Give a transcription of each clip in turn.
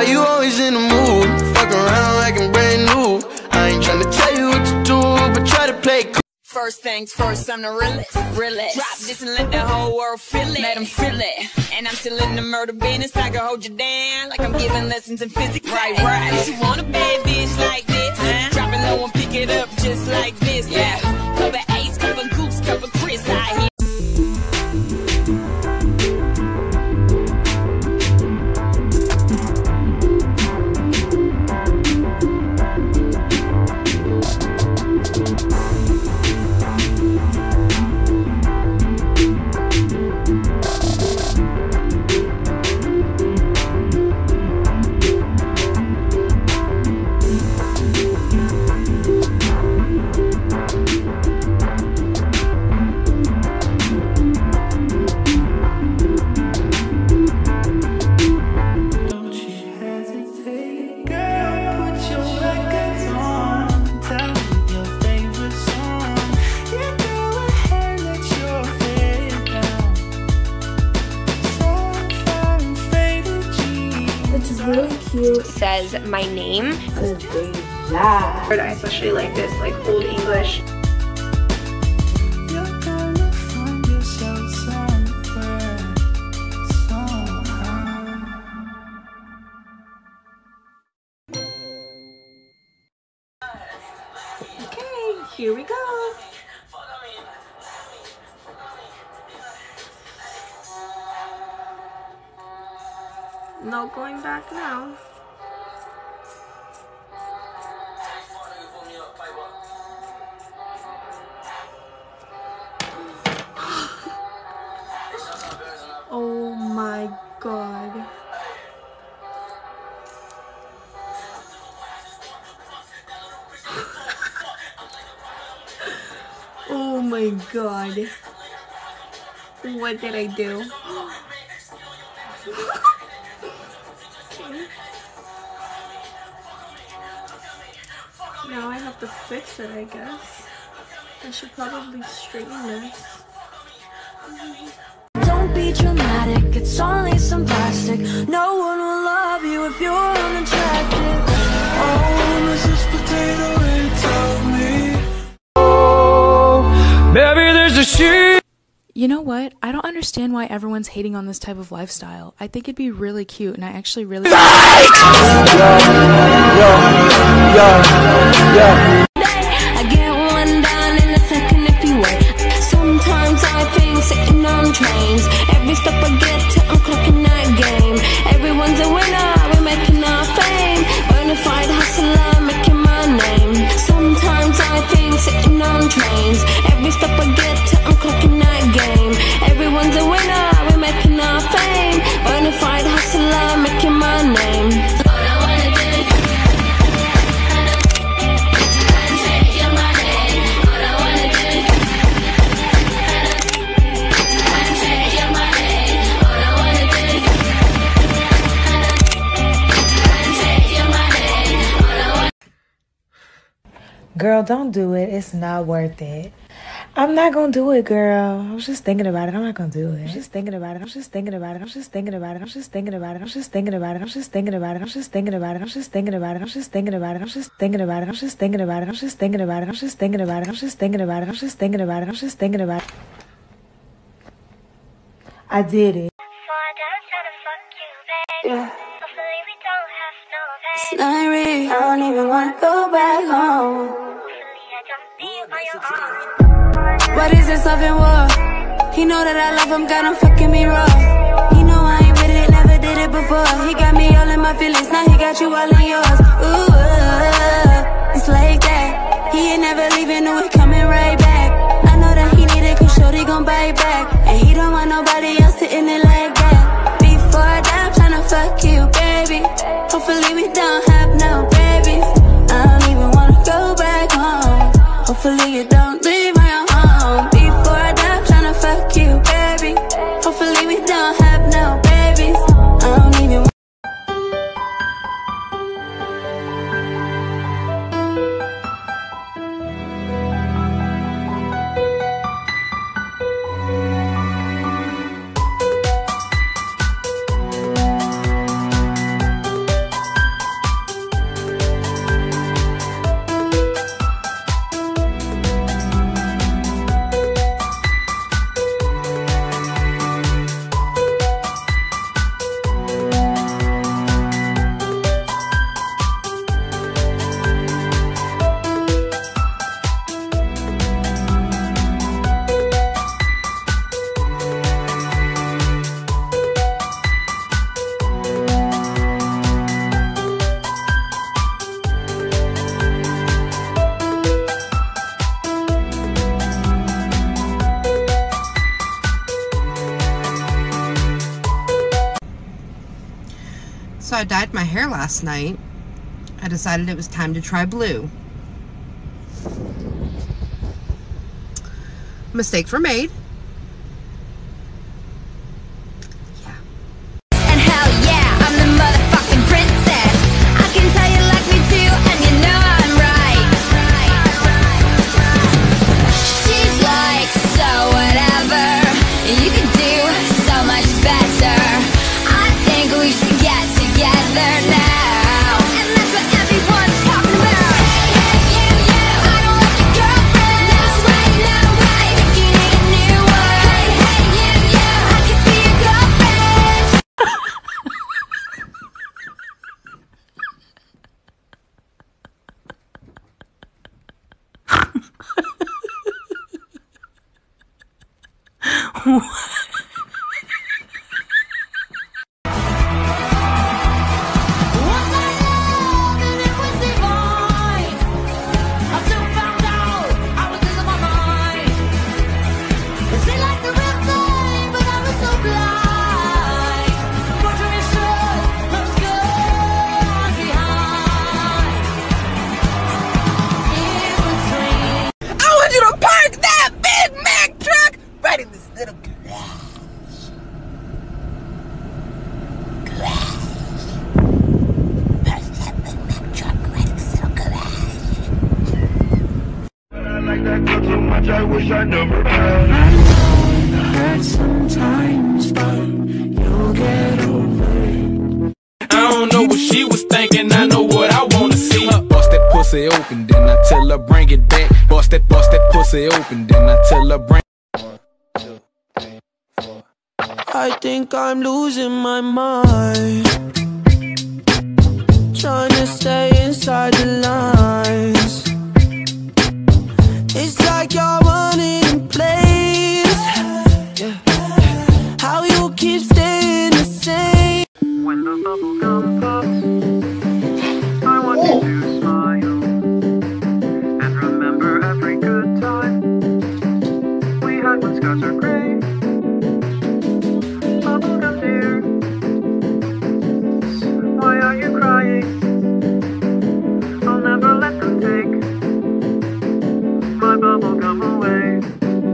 Why you always in the mood? Fuck around like I'm brand new. I ain't tryna tell you what to do, but try to play cool. First things first, I'm the realest. Drop this and let the whole world feel it. Let them feel it. And I'm still in the murder business. I can hold you down like I'm giving lessons in physics. Right. You want a bad bitch like this? Drop it low and pick it up just like this. Yeah. Cover Ace, cover Goose, cover Chris. I hear. Really cute. It says my name. I especially like this, like old English. Okay, here we go. No going back now. Oh my God. Oh my God. What did I do? Now I have to fix it, I guess. I should probably straighten this. Don't be dramatic, it's only some plastic. No one will love you if you're unattractive. Oh, Mrs. Potato Head, tell me. Oh, maybe there's a sheet. You know what? I don't understand why everyone's hating on this type of lifestyle. I think it'd be really cute, and I actually really I get one down in a second if you wait. Sometimes I think sitting on trains. Every step I get to, I'm clocking that game. Everyone's a winner, we're making our fame. Bonafide hustler, making my name. Sometimes I think sitting on trains. Every step I get to, I'm clocking that game. Everyone's a winner, we're making our fame. Bonafide hustler, making my name. Girl, don't do it. It's not worth it. I'm not gonna do it, girl. I was just thinking about it. I'm not gonna do it. I'm just thinking about it. I'm just thinking about it. I'm just thinking about it. I'm just thinking about it. I'm just thinking about it. I'm just thinking about it. I'm just thinking about it. I'm just thinking about it. I'm just thinking about it. I'm just thinking about it. I'm just thinking about it. I'm just thinking about it. I'm just thinking about it. I'm just thinking about it. I'm just thinking about it. I'm just thinking about it. I did it. Yeah. It's not real. I don't even wanna go back home. What is this love and war? He know that I love him, got him fucking me raw. He know I ain't with it, never did it before. He got me all in my feelings, now he got you all in yours. Ooh, it's like that. He ain't never leaving, no, he coming right back. I know that he need it, cause shorty gon' bite back. And he don't want nobody else sitting it like that. Before I die, I'm tryna fuck you, baby. Hopefully we don't have no babies. I don't even wanna go back home. Hopefully you don't leave my home. Before I die, I'm tryna fuck you, baby. Hopefully we don't have no babies. I don't even I dyed my hair last night, I decided it was time to try blue. Mistakes were made. Yeah. And hell yeah, I'm the motherfucking princess. I can tell you like me too, and you know I'm right. She's like, so whatever, you can do so much better. I think we should get together now, and that's what everyone's talking about. Hey, hey, you, I don't want your girlfriend. That's right, no way, thinking ain't a new one. Hey, you, I could be your girlfriend. I want you to park that Big Mac truck right in this little garage. Park that Big Mac truck right in this little garage. I like that girl so much, I wish I never had. Hurt sometimes, but you'll get over it. I don't know what she was thinking, I know what I wanna see. Bust that pussy open, then I tell her bring it back. Bust that pussy open, then I tell her bring. I think I'm losing my mind, trying to stay inside the lines. It's like you're running in place. Yeah. How you keep staying the same. When the bubble gum pops, I want you to smile and remember every good time we had when skies are gray. Bubblegum dear, why are you crying? I'll never let them take my bubblegum away.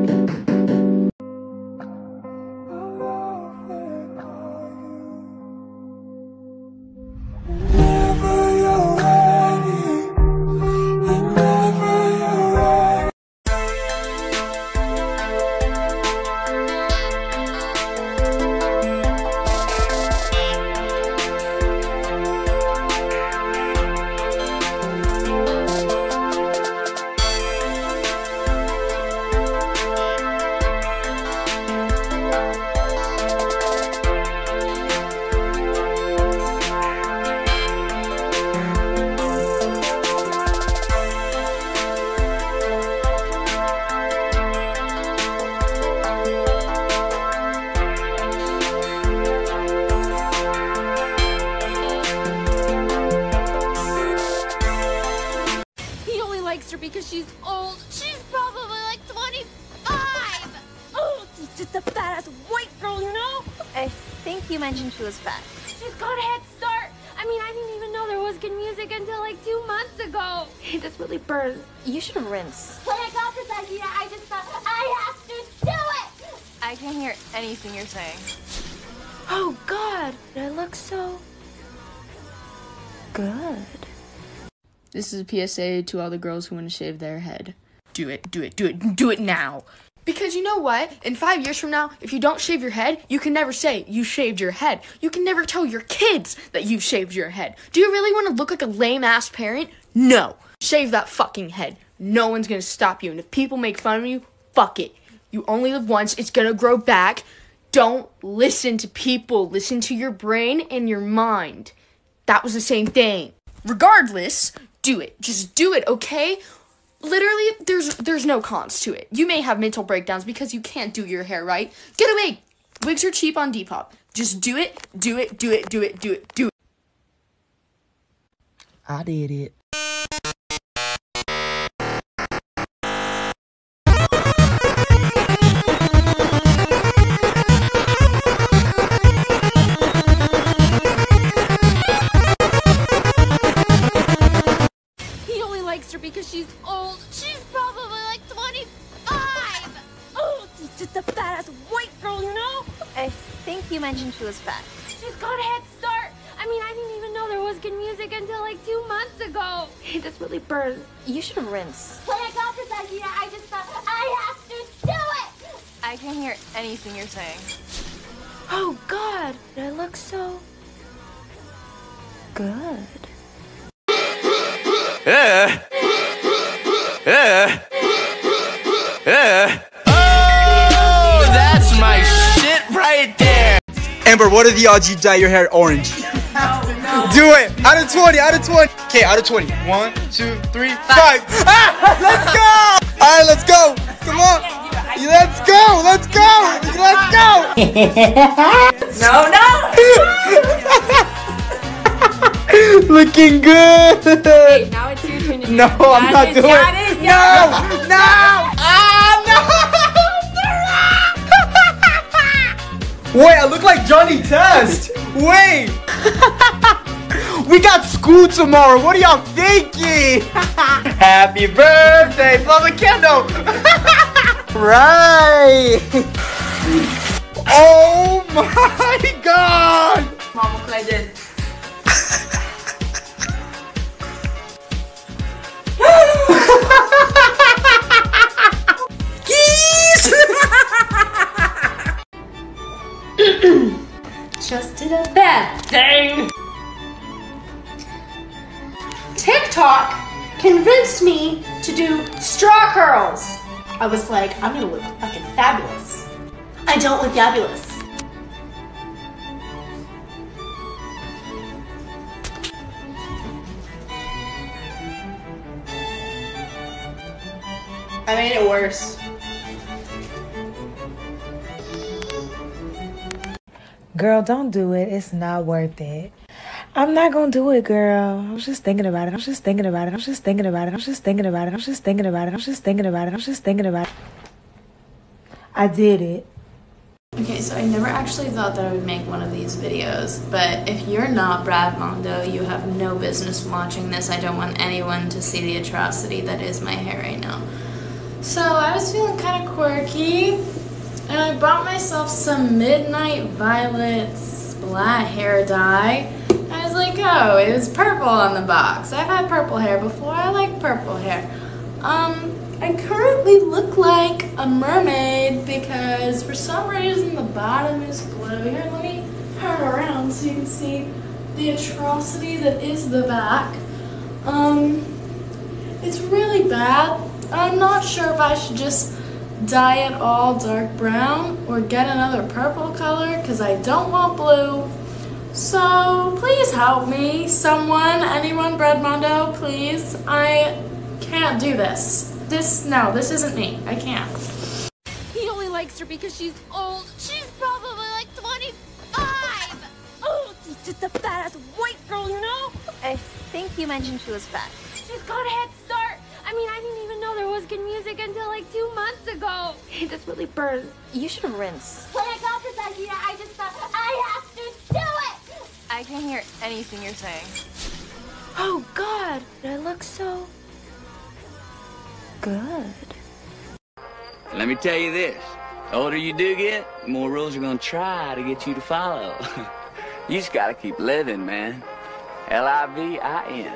Because she's old. She's probably like 25. Oh, she's just a badass white girl, you know? I think you mentioned she was fat. She's got a head start. I mean, I didn't even know there was good music until like 2 months ago. Hey, this really burns. You should rinse. When I got this idea, I just thought, I have to do it! I can't hear anything you're saying. Oh, God. I look so good. This is a PSA to all the girls who want to shave their head. Do it, do it, do it, do it now. Because you know what? In 5 years from now, if you don't shave your head, you can never say you shaved your head. You can never tell your kids that you shaved your head. Do you really want to look like a lame-ass parent? No. Shave that fucking head. No one's going to stop you. And if people make fun of you, fuck it. You only live once. It's going to grow back. Don't listen to people. Listen to your brain and your mind. That was the same thing. Regardless, do it. Just do it, okay? Literally, there's no cons to it. You may have mental breakdowns because you can't do your hair right. Get a wig. Wigs are cheap on Depop. Just do it, do it, do it, do it, do it, do it. I did it. you mentioned she was fat. She's got a head start. I mean, I didn't even know there was good music until like 2 months ago. Hey, this really burns. You should rinse. When I got this idea, I just thought, I have to do it! I can't hear anything you're saying. Oh, God. I look so good. Yeah. Oh, that's my shit right there. Amber, what are the odds you dye your hair orange? No. Do it. Out of 20. Out of 20. Okay, out of 20. 1, 2, 3, 5. Ah! Let's go. All right, let's go. Come on. Let's go. Let's go. Let's go. No. Looking good. Hey, now it's your turn to do No, it. I'm not doing it. No. Wait, I look like Johnny Test. Wait. We got school tomorrow. What are y'all thinking? Happy birthday. Blow the candle. Right. Oh my God. Mom, look what I did. Just did a bad thing. TikTok convinced me to do straw curls. I was like, I'm gonna look fucking fabulous. I don't look fabulous. I made it worse. Girl, don't do it. It's not worth it. I'm not gonna do it, girl. I was just thinking about it. I was just thinking about it. I was just thinking about it. I was just thinking about it. I was just thinking about it. I was just thinking about it. I was just thinking about it. I did it. Okay, so I never actually thought that I would make one of these videos, but if you're not Brad Mondo, you have no business watching this. I don't want anyone to see the atrocity that is my hair right now. So I was feeling kind of quirky, and I bought myself some Midnight Violet Splat hair dye. I was like, oh, it was purple on the box. I've had purple hair before. I like purple hair. I currently look like a mermaid because for some reason the bottom is blue. Here, let me turn around so you can see the atrocity that is the back. It's really bad. I'm not sure if I should just dye it all dark brown or get another purple color because I don't want blue. So please help me, someone, anyone, Brad Mondo, please. I can't do this. No, this isn't me. I can't. He only likes her because she's old. She's probably like 25. Oh, she's just a fat-ass white girl, you know? I think you mentioned she was fat. She's got a head start. I mean, I didn't even know there was good music until like 2 months ago. Hey, this really burns. You should rinse. When I got this idea, I just thought, I have to do it! I can't hear anything you're saying. Oh, God. I look so good. Let me tell you this. The older you do get, the more rules are gonna try to get you to follow. You just gotta keep living, man. L-I-V-I-N.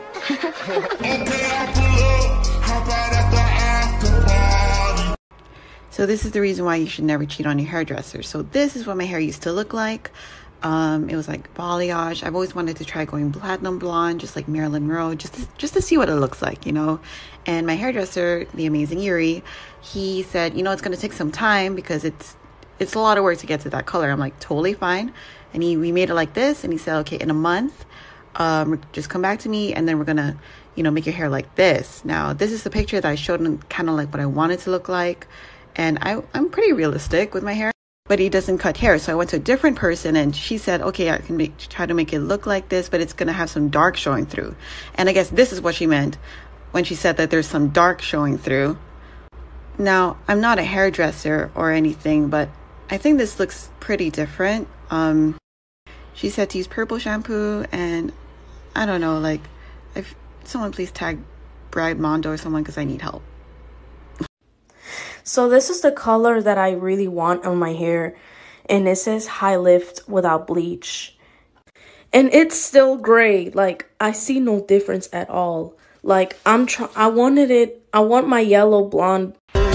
So this is the reason why you should never cheat on your hairdresser. So this is what my hair used to look like. It was like balayage. I've always wanted to try going platinum blonde, just like Marilyn Monroe, just to see what it looks like, you know. And my hairdresser, the amazing Yuri, he said, you know, it's going to take some time because it's a lot of work to get to that color. I'm like, totally fine. And we made it like this, and he said, okay, in a month, just come back to me, and then we're gonna, you know, make your hair like this. Now, this is the picture that I showed him, kind of like what I wanted to look like, and I'm pretty realistic with my hair. But he doesn't cut hair, so I went to a different person, and she said, okay, I can try to make it look like this, but it's gonna have some dark showing through. And I guess this is what she meant when she said that there's some dark showing through. Now, I'm not a hairdresser or anything, but I think this looks pretty different. She said to use purple shampoo, and I don't know, like, if someone please tag Brad Mondo or someone, because I need help. So this is the color that I really want on my hair, and it says high lift without bleach. And it's still gray. Like, I see no difference at all. Like, I want my yellow blonde.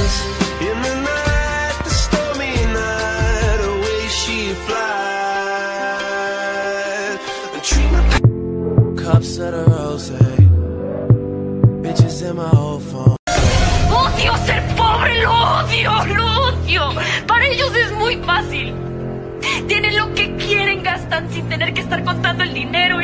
Cups of the rose, bitches in my old phone. Odio ser pobre, lo odio. Para ellos es muy fácil. Tienen lo que quieren, gastan sin tener que estar contando el dinero.